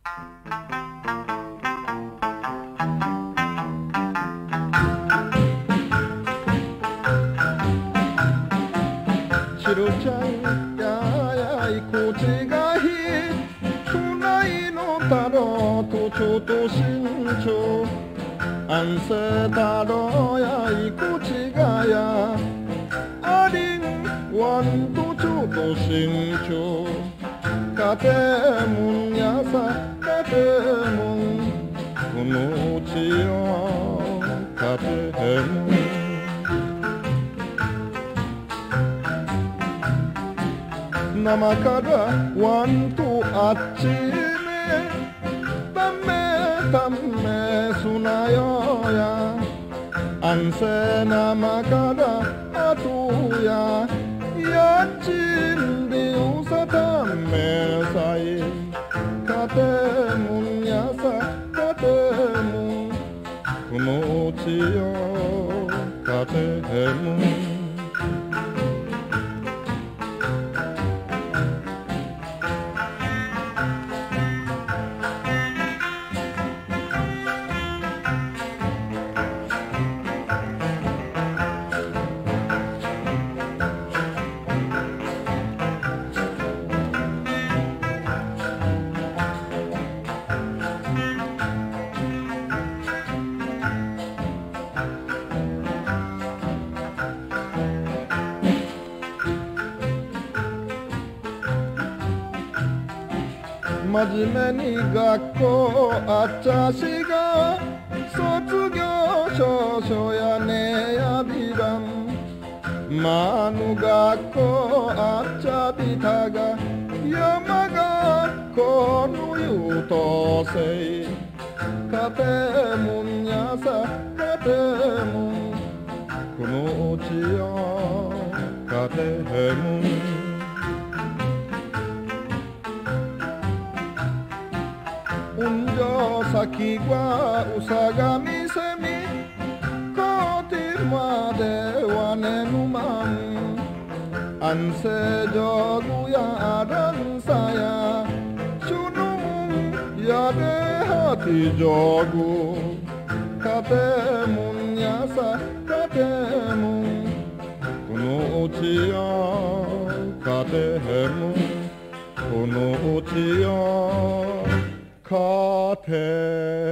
치루창 야야이 고지가히 수나이노 따로 도초도 신초 안세 따로야 이 고지가야 아린 원도초도 신초 가대문 야사 가대문 군우지요 가대문 나마카라 완도 아침에 담메 수나요야 안세 나마카라 아도야 야침디 우사 담메 사이 가데문 야사 가데문 구노치요 가데문真面目に学校あっちゃしが卒業証書やねやびらんまぬ学校あっちゃびたが山学校の優等生家庭もんやさ家庭もんこのうちよ家庭もん운저사키과 우사가미 세미 거짓말에 와내누만 안세저구야 아란사야 슈누문 야데하티저구 가데문 야사 가데문 구노우치야 가데문 구노우치야 가테